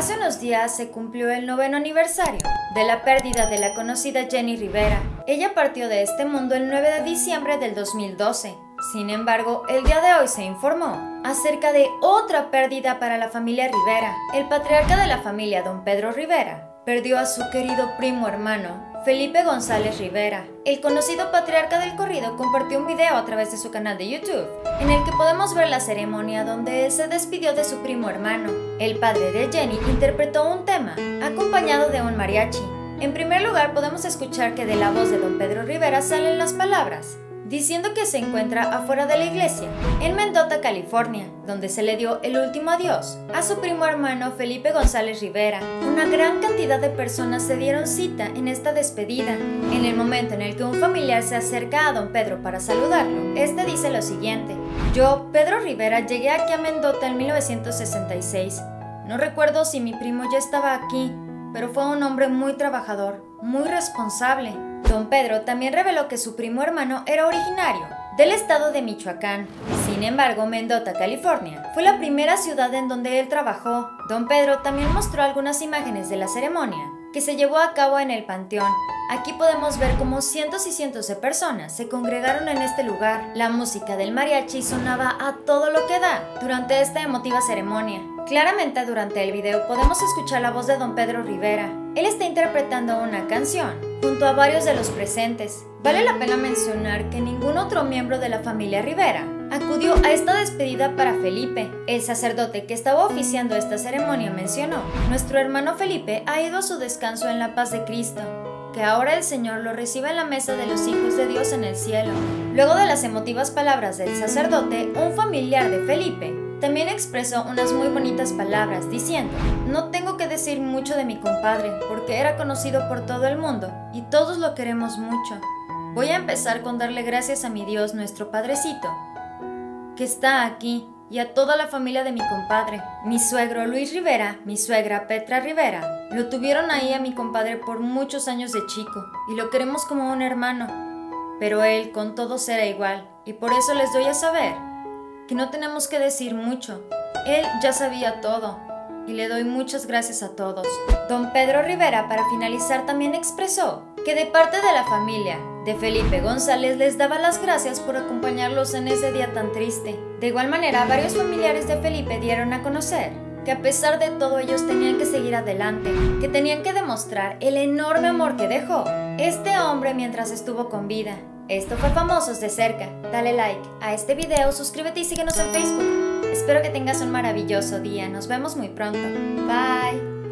Hace unos días se cumplió el 9º aniversario de la pérdida de la conocida Jenni Rivera. Ella partió de este mundo el 9 de diciembre del 2012. Sin embargo, el día de hoy se informó acerca de otra pérdida para la familia Rivera. El patriarca de la familia, don Pedro Rivera, perdió a su querido primo hermano, Felipe González Rivera. El conocido patriarca del corrido compartió un video a través de su canal de YouTube, en el que podemos ver la ceremonia donde él se despidió de su primo hermano. El padre de Jenni interpretó un tema, acompañado de un mariachi. En primer lugar, podemos escuchar que de la voz de don Pedro Rivera salen las palabras, diciendo que se encuentra afuera de la iglesia, en Mendota, California, donde se le dio el último adiós a su primo hermano Felipe González Rivera. Una gran cantidad de personas se dieron cita en esta despedida. En el momento en el que un familiar se acerca a don Pedro para saludarlo, este dice lo siguiente: yo, Pedro Rivera, llegué aquí a Mendota en 1966. No recuerdo si mi primo ya estaba aquí, pero fue un hombre muy trabajador, muy responsable. Don Pedro también reveló que su primo hermano era originario del estado de Michoacán. Sin embargo, Mendota, California, fue la primera ciudad en donde él trabajó. Don Pedro también mostró algunas imágenes de la ceremonia que se llevó a cabo en el panteón. Aquí podemos ver cómo cientos y cientos de personas se congregaron en este lugar. La música del mariachi sonaba a todo lo que da durante esta emotiva ceremonia. Claramente durante el video podemos escuchar la voz de don Pedro Rivera. Él está interpretando una canción junto a varios de los presentes. Vale la pena mencionar que ningún otro miembro de la familia Rivera acudió a esta despedida para Felipe. El sacerdote que estaba oficiando esta ceremonia mencionó: nuestro hermano Felipe ha ido a su descanso en la paz de Cristo, que ahora el Señor lo reciba en la mesa de los hijos de Dios en el cielo. Luego de las emotivas palabras del sacerdote, un familiar de Felipe también expresó unas muy bonitas palabras diciendo: no tengo que decir mucho de mi compadre porque era conocido por todo el mundo y todos lo queremos mucho. Voy a empezar con darle gracias a mi Dios, nuestro Padrecito, que está aquí, y a toda la familia de mi compadre. Mi suegro Luis Rivera, mi suegra Petra Rivera, lo tuvieron ahí a mi compadre por muchos años de chico y lo queremos como un hermano. Pero él con todos era igual y por eso les doy a saber que no tenemos que decir mucho. Él ya sabía todo y le doy muchas gracias a todos. Don Pedro Rivera, para finalizar, también expresó que de parte de la familia de Felipe González les daba las gracias por acompañarlos en ese día tan triste. De igual manera, varios familiares de Felipe dieron a conocer que a pesar de todo ellos tenían que seguir adelante, que tenían que demostrar el enorme amor que dejó este hombre mientras estuvo con vida. Esto fue Famosos de Cerca. Dale like a este video, suscríbete y síguenos en Facebook. Espero que tengas un maravilloso día. Nos vemos muy pronto. Bye.